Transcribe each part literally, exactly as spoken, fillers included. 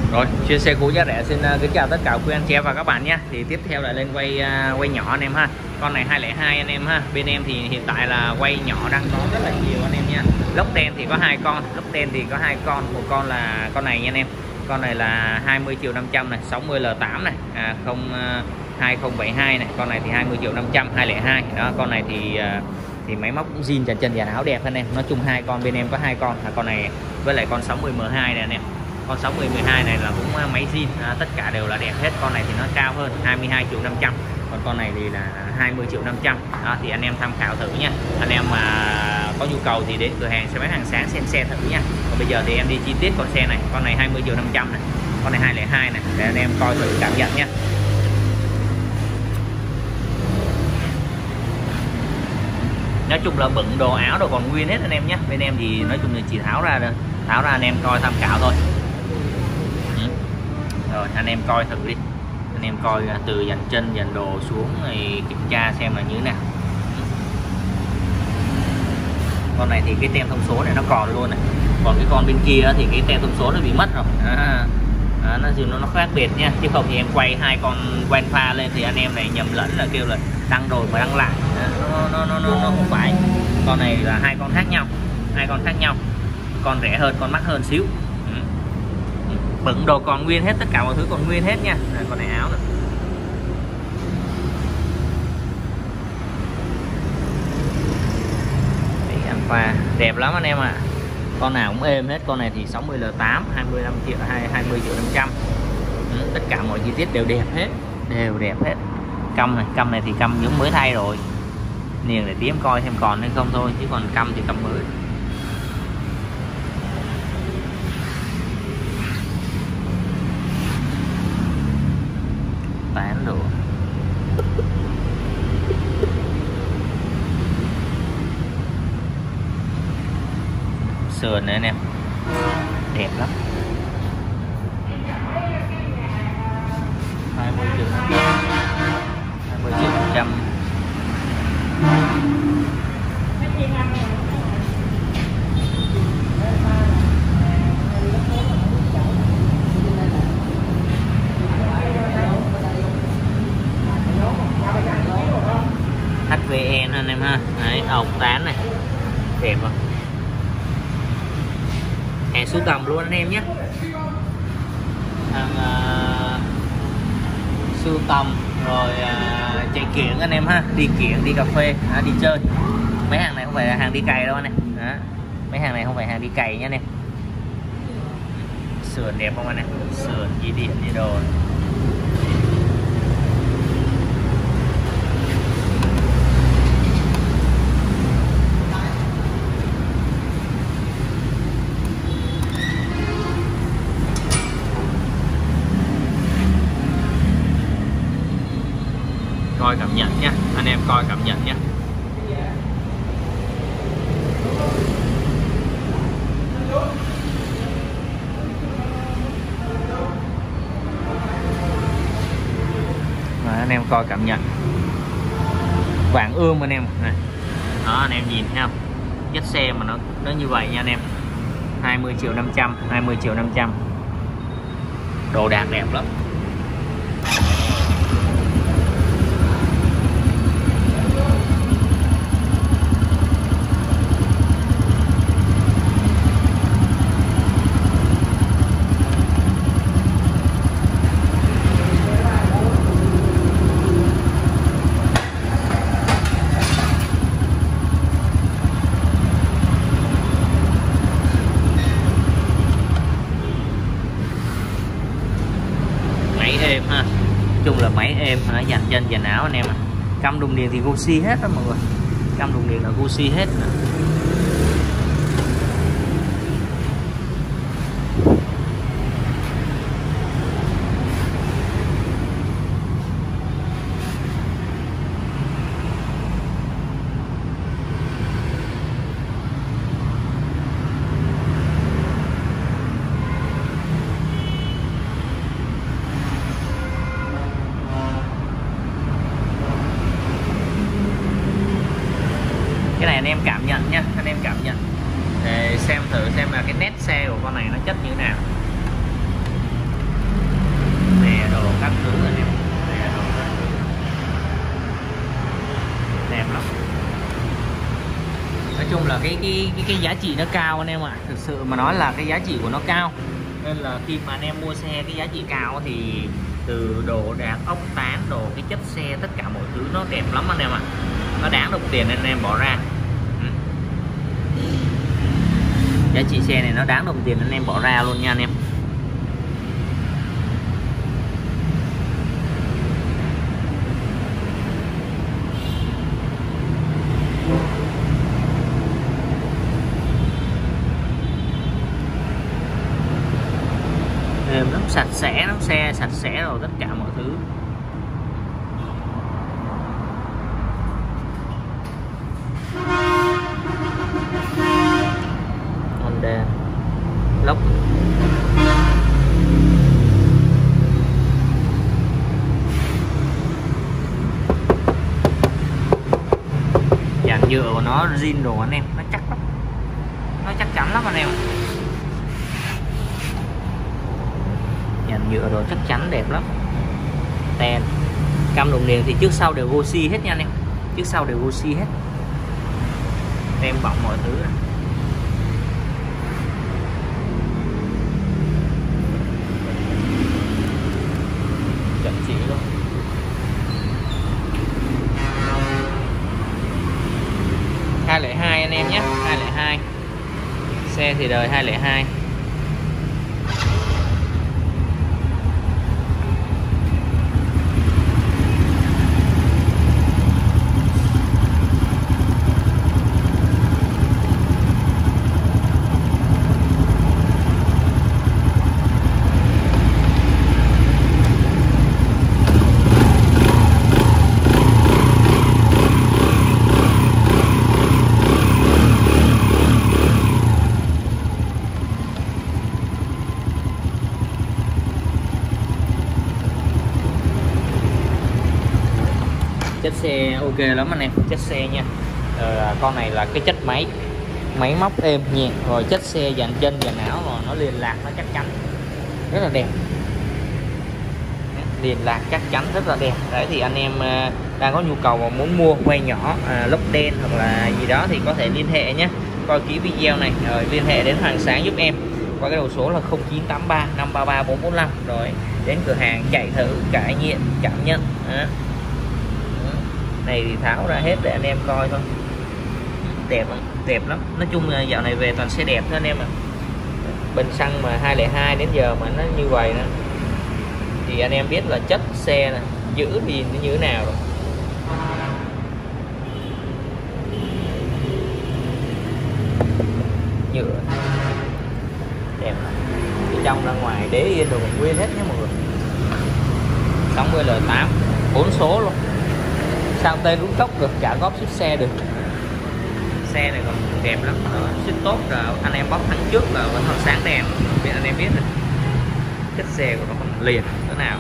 Rồi, chuyên xe cũ giá rẻ xin uh, kính chào tất cả quý anh chị em và các bạn nhé. Thì tiếp theo là lên quay uh, quay nhỏ anh em ha. Con này hai không hai anh em ha. Bên em thì hiện tại là quay nhỏ đang có rất là nhiều anh em nha. Lốc đen thì có hai con, lốc đen thì có hai con, một con là con này nha anh em. Con này là hai mươi triệu năm trăm này, sáu mươi L tám này, à, không uh, hai không bảy hai này, con này thì hai mươi triệu năm trăm, hai không hai. Đó, con này thì uh, thì máy móc cũng zin, trần chân dàn áo đẹp anh em. Nói chung hai con bên em có hai con, à, con này với lại con sáu mươi M hai này anh em. Con sáu mươi mười hai này là cũng máy zin, à, tất cả đều là đẹp hết. Con này thì nó cao hơn, hai mươi hai triệu năm trăm, còn con này thì là hai mươi triệu năm trăm. Đó, thì anh em tham khảo thử nha. Anh em mà có nhu cầu thì đến cửa hàng xe máy Hàng Sáng xem xe thử nha. Còn bây giờ thì em đi chi tiết con xe này. Con này hai mươi triệu năm trăm này, con này hai không hai này, để anh em coi thử cảm nhận nha. Nói chung là bận đồ áo đồ còn nguyên hết anh em nhé. Bên em thì nói chung là chỉ tháo ra rồi, tháo ra anh em coi tham khảo thôi. Ừ. Rồi anh em coi thử đi, anh em coi từ dàn chân dàn đồ xuống thì kiểm tra xem là như thế nào. Con này thì cái tem thông số này nó còn luôn này, còn cái con bên kia thì cái tem thông số nó bị mất rồi. À, à, nó gì nó khác biệt nha, chứ không thì em quay hai con quen pha lên thì anh em này nhầm lẫn là kêu là đăng rồi mà đăng lại. À, nó, nó, nó, nó, nó không phải. Con này là hai con khác nhau, hai con khác nhau, con rẻ hơn, con mắc hơn xíu. Ừ. Bận đồ còn nguyên hết, tất cả mọi thứ còn nguyên hết nha. À, con này áo rồi. Và đẹp lắm anh em ạ. À. Con nào cũng êm hết. Con này thì sáu mươi L tám, hai mươi lăm triệu, hai mươi triệu năm trăm. Ừ, tất cả mọi chi tiết đều đẹp hết, đều đẹp hết. Căm này, căm này thì căm giống mới thay rồi. Niềng để tí em coi xem còn hay không thôi, chứ còn căm thì căm mới. Tán đồ. Sườn này anh em, đẹp lắm. hai mươi triệu năm trăm, hai mươi triệu năm trăm. hát vê en anh em ha. Đấy, ốc tán này, đẹp không? Hàng sưu tầm luôn anh em nhé. Hàng uh, sưu tầm rồi uh, chạy kiện anh em ha, đi kiện, đi cà phê, à, đi chơi. Mấy hàng này không phải là hàng đi cày đâu anh em. Đó. Mấy hàng này không phải hàng đi cày nhé anh em. Sườn đẹp không anh em? Sườn dây điện dây đồ. Coi cảm nhận nha, anh em coi cảm nhận nha. Rồi, anh em coi cảm nhận. Vàng ươm anh em này. Đó anh em nhìn thấy không? Chất xe mà nó nó như vậy nha anh em. hai mươi triệu năm trăm, hai mươi triệu năm trăm. Đồ đạc đẹp lắm. Êm ha, chung là máy êm, dàn chân dàn áo anh em ạ. Căm đùng điện thì Gosi hết đó mọi người, căm đùng điện là Gosi hết. Cái này anh em cảm nhận nha, là cái cái cái, cái giá trị nó cao anh em ạ. À. Thực sự mà nói là cái giá trị của nó cao, nên là khi mà anh em mua xe cái giá trị cao thì từ đồ đạc, ốc tán, đồ, cái chất xe, tất cả mọi thứ nó đẹp lắm anh em ạ. À. Nó đáng đồng tiền nên anh em bỏ ra. Ừ. Giá trị xe này nó đáng đồng tiền anh em bỏ ra luôn nha anh em. Nó sạch sẽ, nó xe sạch sẽ rồi tất cả mọi thứ. Honda lốc dàn nhựa của nó zin đồ anh em, nó chắc lắm, nó chắc chắn lắm anh em. Dàn nhựa rồi chắc chắn đẹp lắm. Ten cam đồng tiền thì trước sau đều Gosi hết nha anh em, trước sau đều Gosi hết, tem bọng mọi thứ này. Chuẩn chỉ luôn. hai không hai anh em nhé, hai không hai, xe thì đời hai không hai. Chất xe ok lắm anh em, chất xe nha. Ờ, con này là cái chất máy máy móc êm nhẹ, rồi chất xe dàn chân dàn áo rồi nó liền lạc, nó chắc chắn rất là đẹp, liền lạc chắc chắn rất là đẹp. Đấy thì anh em đang có nhu cầu mà muốn mua quay nhỏ, à, lốc đen hoặc là gì đó thì có thể liên hệ nhé, coi kỹ video này rồi liên hệ đến Hoàng Sáng giúp em qua cái đầu số là không chín tám ba năm ba ba bốn bốn năm, rồi đến cửa hàng chạy thử, cải nghiệm, cảm nhận. Đó. Này thì tháo ra hết để anh em coi thôi. Đẹp lắm, đẹp lắm. Nói chung là dạo này về toàn xe đẹp thôi anh em ạ. À. Bình xăng mà hai không hai đến giờ mà nó như vậy nữa thì anh em biết là chất xe này giữ thì nó như thế nào rồi. Nhựa đẹp, cái trong ra ngoài đế yên đồ nguyên hết nhé mọi người. sáu mươi L tám bốn số luôn, sang tên rút tốc được, trả góp chiếc xe được. Xe này còn đẹp lắm, xích tốt rồi anh em bóc thắng trước là vẫn còn sáng đèn, biết anh em biết rồi. Chất xe của nó còn liền thế nào.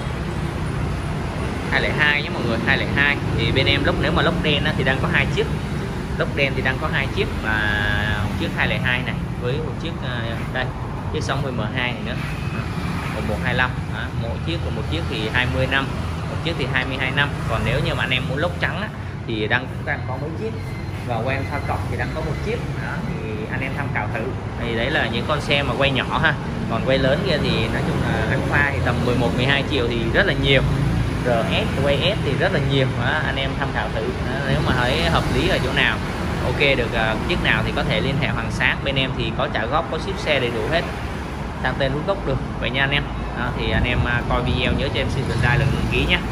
hai không hai nhé mọi người, hai không hai thì bên em lốc, nếu mà lốc đen thì đang có hai chiếc, lốc đen thì đang có hai chiếc, và một chiếc hai không hai này với một chiếc đây chiếc sáu mươi M hai này nữa, một một hai lăm, mỗi chiếc của một chiếc thì hai mươi năm, một chiếc thì hai mươi hai năm. Còn nếu như mà anh em muốn lốc trắng á, thì đang cũng đang có mấy chiếc, và quay pha cọc thì đang có một chiếc đó, thì anh em tham khảo thử. Thì đấy là những con xe mà quay nhỏ ha, còn quay lớn kia thì nói chung là anh pha thì tầm mười một mười hai triệu thì rất là nhiều, rờ ét quay S thì rất là nhiều đó, anh em tham khảo thử. Đó, nếu mà thấy hợp lý ở chỗ nào, ok được uh, chiếc nào thì có thể liên hệ Hoàng Sáng, bên em thì có trả góp, có ship xe đầy đủ hết, sang tên rút gốc được vậy nha anh em. Đó, thì anh em uh, coi video nhớ cho em xin subscribe là đăng ký nhé.